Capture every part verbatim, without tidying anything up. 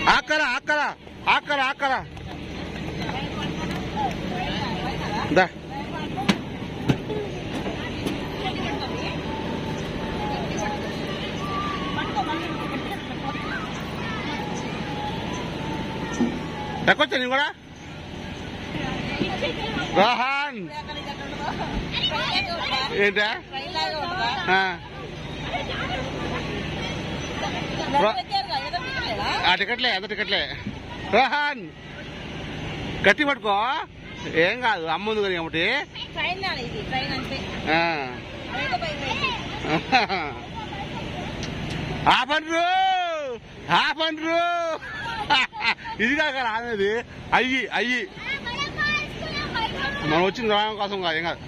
అక్కడ అక్కడ అక్కడ అక్కడ దా ఎక్కొచ్చా నేను కూడా రోహన్ ఏంటా ఆ టికెట్లే ఎంత టికెట్లే రోహన్ గట్టి పట్టుకో ఏం కాదు అమ్ముంది కానీ ఒకటి ఆపండ్రు ఆపండ్రు ఇది కాక రానేది అయ్యి అయ్యి మనం వచ్చింది రావడం కోసం కాదు ఏం కాదు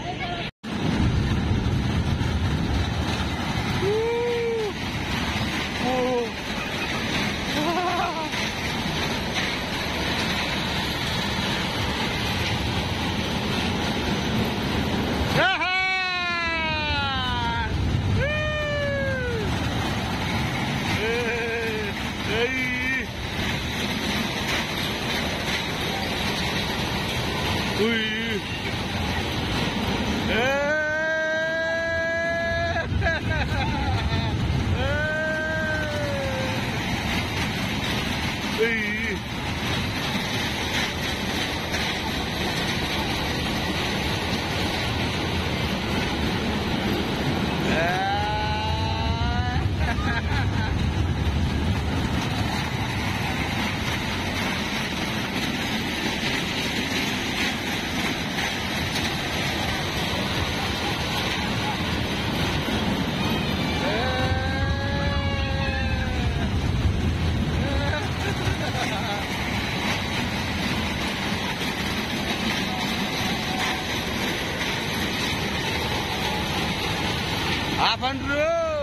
ఆపండ్రు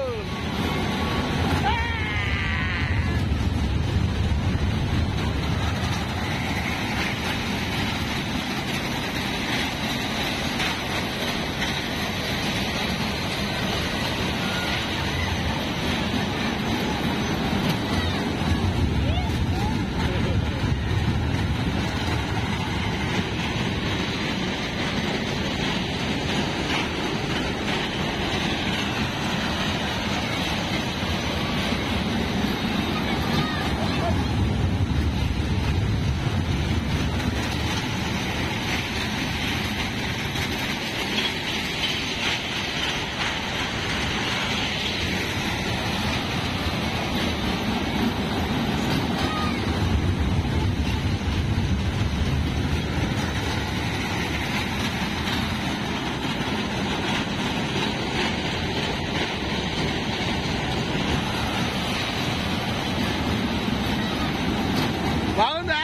బాగుందా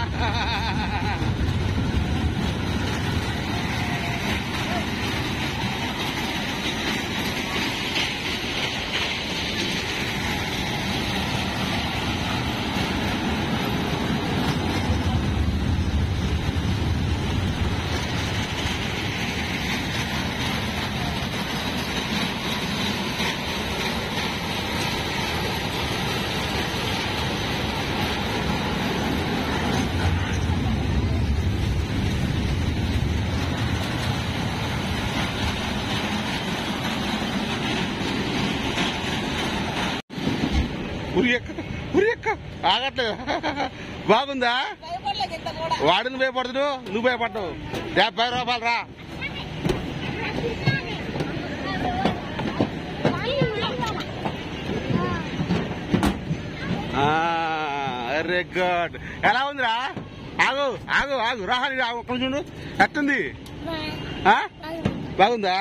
ఉరి ఎక్క ఉరి ఎక్క ఆగట్లేదు బాగుందా వాడిని భయపడుతుడు నువ్వు భయపడ్డావు డెబ్బై రూపాయలు రా వెరీ గుడ్ ఎలా ఉందిరా ఆగు ఆగు ఆగు రాహాలి ఆగు ఒక్క చూడు ఎట్టుంది బాగుందా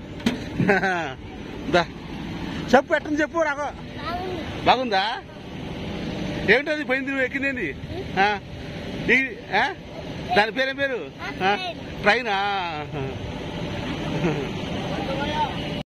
దా చెప్పు ఎట్టుంది చెప్పు రాకు బాగుందా ఏమిటది పోయింది నువ్వు ఎక్కిందేంది దాని పేరేం పేరు ట్రైనా